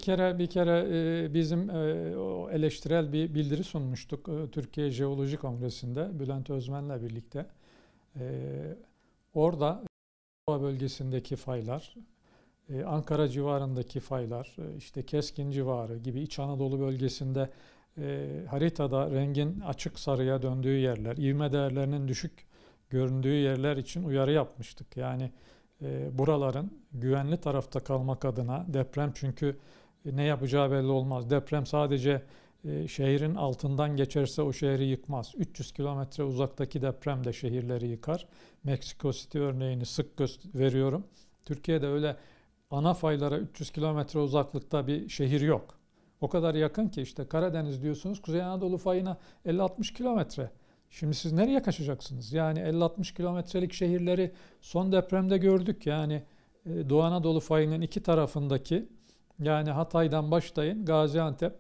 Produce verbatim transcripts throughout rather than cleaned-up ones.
Bir kere bir kere e, bizim e, o eleştirel bir bildiri sunmuştuk e, Türkiye Jeoloji Kongresi'nde Bülent Özmen'le birlikte. E, Orada Doğa bölgesindeki faylar, e, Ankara civarındaki faylar, e, işte Keskin civarı gibi İç Anadolu bölgesinde e, haritada rengin açık sarıya döndüğü yerler, ivme değerlerinin düşük göründüğü yerler için uyarı yapmıştık. Yani e, buraların güvenli tarafta kalmak adına deprem çünkü e, ne yapacağı belli olmaz. Deprem sadece e, şehrin altından geçerse o şehri yıkmaz. üç yüz kilometre uzaktaki deprem de şehirleri yıkar. Meksiko City örneğini sık veriyorum. Türkiye'de öyle ana faylara üç yüz kilometre uzaklıkta bir şehir yok. O kadar yakın ki işte Karadeniz diyorsunuz, Kuzey Anadolu fayına elli altmış kilometre. Şimdi siz nereye kaçacaksınız? Yani elli altmış kilometrelik şehirleri son depremde gördük. Yani e, Doğu Anadolu fayının iki tarafındaki yani Hatay'dan başlayın Gaziantep,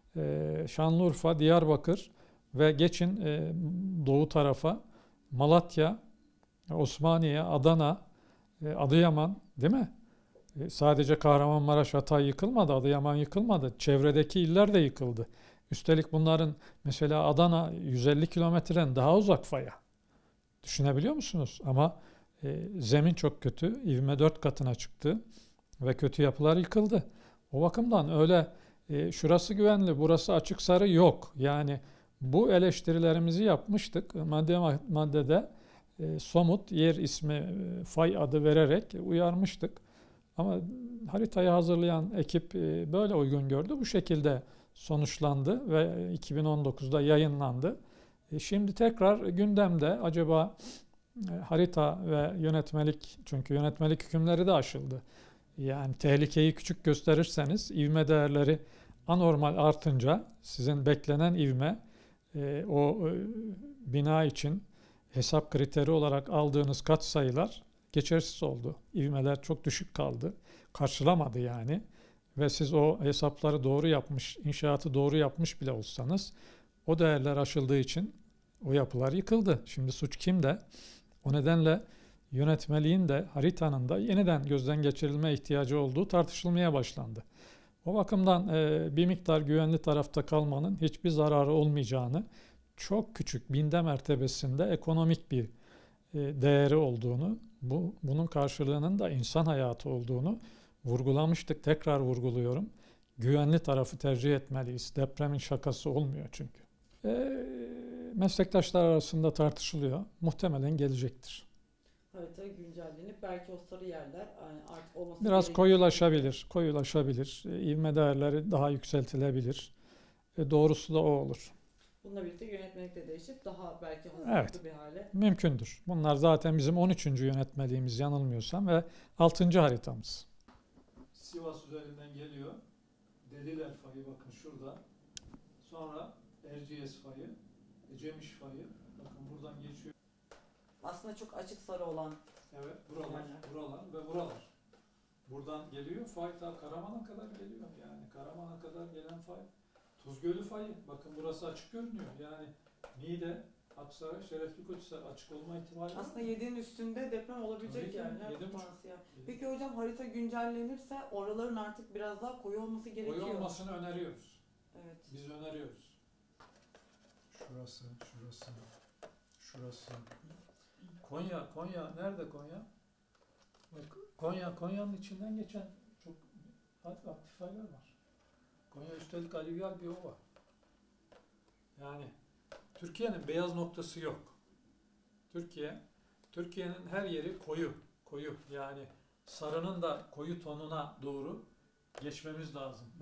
e, Şanlıurfa, Diyarbakır ve geçin e, doğu tarafa Malatya, Osmaniye, Adana, e, Adıyaman değil mi? E, Sadece Kahramanmaraş, Hatay yıkılmadı, Adıyaman yıkılmadı. Çevredeki iller de yıkıldı. Üstelik bunların mesela Adana yüz elli kilometreden daha uzak faya. Düşünebiliyor musunuz? Ama e, zemin çok kötü. İvme dört katına çıktı ve kötü yapılar yıkıldı. O bakımdan öyle e, şurası güvenli, burası açık sarı yok. Yani bu eleştirilerimizi yapmıştık. Madde maddede e, somut yer ismi, e, fay adı vererek uyarmıştık. Ama haritayı hazırlayan ekip e, böyle uygun gördü. Bu şekilde sonuçlandı ve iki bin on dokuzda yayınlandı. E, Şimdi tekrar gündemde acaba e, harita ve yönetmelik, çünkü yönetmelik hükümleri de aşıldı. Yani tehlikeyi küçük gösterirseniz ivme değerleri anormal artınca sizin beklenen ivme e, o e, bina için hesap kriteri olarak aldığınız katsayılar geçersiz oldu. İvmeler çok düşük kaldı. Karşılamadı yani. Ve siz o hesapları doğru yapmış, inşaatı doğru yapmış bile olsanız o değerler aşıldığı için o yapılar yıkıldı. Şimdi suç kimde? O nedenle yönetmeliğin de haritanın da yeniden gözden geçirilme ihtiyacı olduğu tartışılmaya başlandı. O bakımdan e, bir miktar güvenli tarafta kalmanın hiçbir zararı olmayacağını, çok küçük binde mertebesinde ekonomik bir e, değeri olduğunu, bu bunun karşılığının da insan hayatı olduğunu vurgulamıştık. Tekrar vurguluyorum. Güvenli tarafı tercih etmeliyiz. Depremin şakası olmuyor çünkü. E, Meslektaşlar arasında tartışılıyor. Muhtemelen gelecektir. Harita güncellenip belki o sarı yerler yani artık olması Biraz gerektiği gibi. koyulaşabilir, koyulaşabilir. E, ivme değerleri daha yükseltilebilir. E, doğrusu da o olur. Bununla birlikte yönetmelik de değişip daha belki Evet, hazırlıklı bir hale. mümkündür. Bunlar zaten bizim on üçüncü yönetmeliğimiz yanılmıyorsam ve altıncı haritamız. Sivas üzerinden geliyor. Deliler fayı bakın şurada. Sonra Erciyes fayı, Cemiş fayı. Bakın buradan geçiyor. Aslında çok açık sarı olan Evet, buralar, yerler. buralar ve buralar. Buradan geliyor, fay ta Karaman'a kadar geliyor. Yani Karaman'a kadar gelen fay. Tuzgölü fayı, bakın burası açık görünüyor. Yani Niğde, Aksaray, Şerefli Koçhisar açık olma ihtimali var. Aslında yediğin üstünde deprem olabilecek Tabii ki, yerler yedi buçuk. potansiyel. Peki hocam harita güncellenirse oraların artık biraz daha koyu olması gerekiyor. Koyu olmasını öneriyoruz. Evet. Biz öneriyoruz. Şurası, şurası, şurası. Konya, Konya, nerede Konya? Bak, Konya, Konya'nın içinden geçen çok aktif faylar var. Konya üstelik alüvyal bir ova. Yani Türkiye'nin beyaz noktası yok. Türkiye, Türkiye'nin her yeri koyu, koyu. Yani sarının da koyu tonuna doğru geçmemiz lazım.